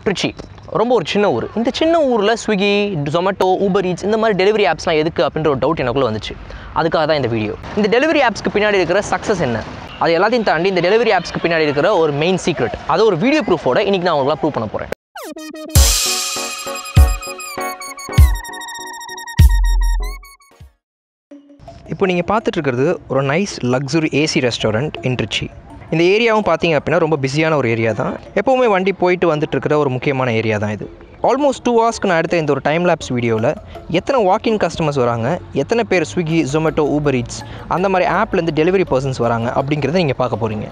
ட்ரிச்சி ரொம்ப ஒரு சின்ன ஊர். இந்த சின்ன ஊரில் ஸ்விக்கி, ஜொமேட்டோ, ஊபர் ஈட்ஸ் இந்த மாதிரி டெலிவரி ஆப்ஸ்லாம் எதுக்கு அப்படின்ற ஒரு டவுட் எனக்குள்ளே வந்துச்சு. அதுக்காக தான் இந்த வீடியோ. இந்த டெலிவரி ஆப்ஸ்க்கு பின்னாடி இருக்கிற சக்ஸஸ் என்ன, அது எல்லாத்தையும் தாண்டி இந்த டெலிவரி ஆப்ஸ்க்கு பின்னாடி இருக்கிற ஒரு மெயின் சீக்ரெட், அதை ஒரு வீடியோ ப்ரூஃபோட இன்றைக்கி நான் உங்களுக்குலாம் ப்ரூவ் பண்ண போகிறேன். இப்போ நீங்கள் பார்த்துட்டு இருக்கிறது ஒரு nice luxury AC restaurant in Trichy. இந்த ஏரியாவும் பார்த்தீங்க அப்படின்னா ரொம்ப பிஸியான ஒரு ஏரியா தான். எப்போவுமே வண்டி போயிட்டு வந்துட்டு இருக்கிற ஒரு முக்கியமான ஏரியா தான் இது. ஆல்மோஸ்ட் 2 ஹவர்ஸ்க்கு நான் எடுத்த இந்த ஒரு டைம் லேப்ஸ் வீடியோவில் எத்தனை வாக்கின் கஸ்டமர்ஸ் வராங்க, எத்தனை பேர் ஸ்விக்கி, ஜொமேட்டோ, ஊபர் ஈட்ஸ் அந்த மாதிரி ஆப்லேருந்து டெலிவரி பர்சன்ஸ் வராங்க அப்படிங்கிறத நீங்கள் பார்க்க போகிறீங்க.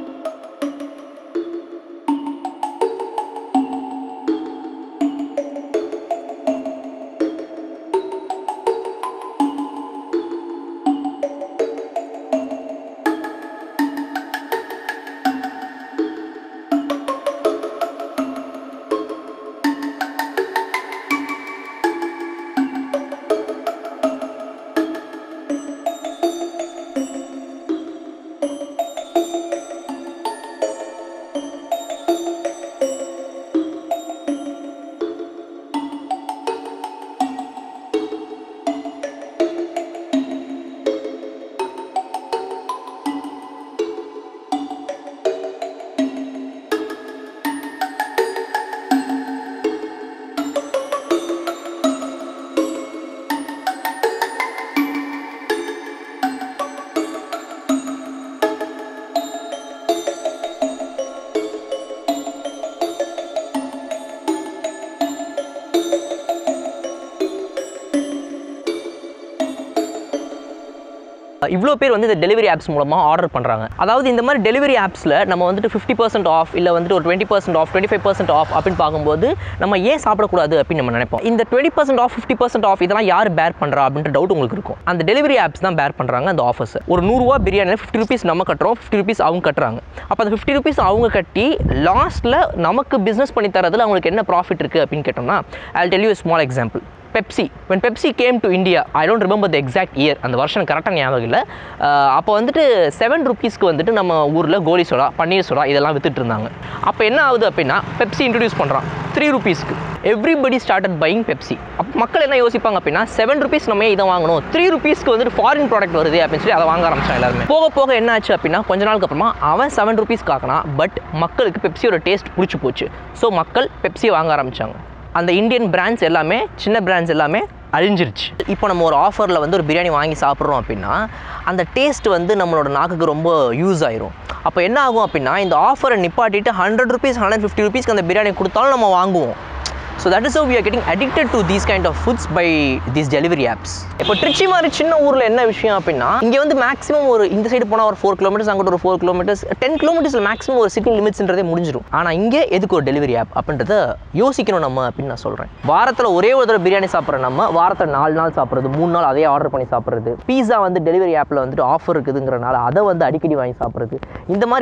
இவ்வளோ பேர் வந்து இந்த டெலிவரி ஆப்ஸ் மூலமாக ஆர்டர் பண்ணுறாங்க. அதாவது இந்த மாதிரி டெலிவரி ஆப்ஸில் நம்ம வந்துட்டு 50% ஆஃப் இல்லை வந்துட்டு ஒரு 20% ஆஃப் 25% ஆஃப் அப்படின்னு பார்க்கும்போது நம்ம ஏன் சாப்பிடக்கூடாது அப்படின்னு நம்ம நினைப்போம். இந்த 20% ஆஃப் 50% ஆஃப் இதெல்லாம் யார் பேர் பண்ணுறா அப்படின்ற டவுட் உங்களுக்கு இருக்கும். அந்த டெலிவரி ஆப்ஸ் தான் பேர் பண்ணுறாங்க அந்த ஆஃபர்ஸ். ஒரு 100 ரூபா பிரியாணியில் 50 ருபீஸ் நம்ம கட்டுறோம், 50 ருபீஸ் அவங்க கட்டுறாங்க. அப்போ அந்த 50 ருபீஸ் அவங்க கட்டி லாஸ்ட்டில் நமக்கு பிஸ்னஸ் பண்ணி தரதில் அவங்களுக்கு என்ன ப்ராஃபிட் இருக்குது அப்படின்னு கேட்டோம்னா, I'll tell you a small example. Pepsi. When Pepsi came to India, I don't remember the exact year, அந்த வருஷம் கரெக்டாக ஞாபகம் இல்லை. அப்போ வந்துட்டு 7 ருபீஸ்க்கு வந்துட்டு நம்ம ஊரில் கோலி சோடா, பன்னீர் சோடா இதெல்லாம் வித்துட்டு இருந்தாங்க. அப்போ என்ன ஆகுது அப்படின்னா, பெப்சி இன்ட்ரடியூஸ் பண்ணுறான் 3 ருபீஸ்க்கு. Everybody started buying Pepsi. அப்போ மக்கள் என்ன யோசிப்பாங்க அப்படின்னா, 7 ருபீஸ் நம்ம இதை வாங்கணும், 3 ருபீஸ்க்கு வந்துட்டு ஃபாரின் ப்ராடக்ட் வருது அப்படின்னு சொல்லி அதை வாங்க ஆரம்பிச்சாங்க எல்லாருமே. போக போக என்ன ஆச்சு அப்படின்னா, கொஞ்ச நாளுக்கு அப்புறமா அவன் 7 ருபீஸ்க்கு ஆக்கினா, பட் மக்களுக்கு பெப்சியோட டேஸ்ட் பிடிச்சி போச்சு. ஸோ மக்கள் பெப்சியை வாங்க ஆரம்பித்தாங்க. அந்த இந்தியன் பிராண்ட்ஸ் எல்லாமே, சின்ன பிராண்ட்ஸ் எல்லாமே அழிஞ்சிருச்சு. இப்போ நம்ம ஒரு ஆஃபரில் வந்து ஒரு பிரியாணி வாங்கி சாப்பிட்றோம் அப்படின்னா அந்த டேஸ்ட் வந்து நம்மளோட நாக்குக்கு ரொம்ப யூஸ் ஆயிரும். அப்போ என்ன ஆகும் அப்படின்னா, இந்த ஆஃபரை நிப்பாட்டிட்டு 100 ருபீஸ் 150 ருபீஸ்க்கு அந்த பிரியாணி கொடுத்தாலும் நம்ம வாங்குவோம். So that is how we are getting addicted to these kind of foods by these delivery apps. இப்போ ட்ரிச்சி மாதிரி சின்ன ஊரில் என்ன விஷயம் அப்படின்னா, இங்கே வந்து மேக்ஸிமம் ஒரு இந்த சைடு போனால் ஒரு 4 கிலோமீட்டர்ஸ், அங்கிட்ட ஒரு 4 கிலோமீட்டர்ஸ், 10 கிலோமீட்டர்ஸில் மேக்ஸிமம் ஒரு சிட்டி லிமிட்ஸ்ன்றதே முடிஞ்சிடும். ஆனால் இங்கே எதுக்கு ஒரு டெலிவரி ஆப் அப்படின்றத யோசிக்கணும் நம்ம அப்படின்னு நான் சொல்கிறேன். வாரத்தில் ஒரே ஒரு தடவை பிரியாணி சாப்பிட்ற நம்ம வாரத்தில் 4 நாள் சாப்பிட்றது, 3 நாள் அதே ஆர்டர் பண்ணி சாப்பிட்றது, பீஸா வந்து டெலிவரி ஆப்பில் வந்துட்டு ஆஃபர் இருக்குதுங்கிறனால அதை வந்து அடிக்கடி வாங்கி சாப்பிட்றது, இந்த மாதிரி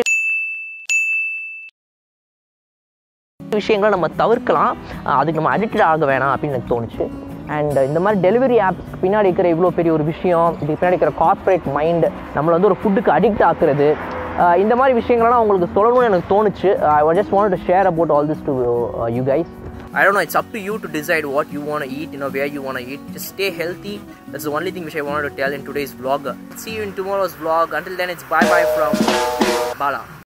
விஷயங்களை நம்ம தவிர்க்கலாம். அதுக்கு நம்ம அடிக்டட் ஆக வேணாம் அப்படின்னு எனக்கு தோணுச்சு. அண்ட் இந்த மாதிரி டெலிவரி ஆப்ஸ்க்கு பின்னாடி இருக்கிற இவ்வளோ பெரிய ஒரு விஷயம், இதுக்கு பின்னாடி இருக்கிற கார்ப்பரேட் மைண்ட் நம்மளை வந்து ஒரு ஃபுட்டுக்கு அடிக்ட் ஆக்குறது, இந்த மாதிரி விஷயங்கள்லாம் உங்களுக்கு சொல்லணும்னு எனக்கு தோணுச்சு. I just wanted to share about all this to you guys. I don't know, it's up to you to decide what you want to eat, where you want to eat. Just stay healthy. That's the only thing which I wanted to tell in today's vlog. See you in tomorrow's vlog. Until then, it's bye-bye from Bala.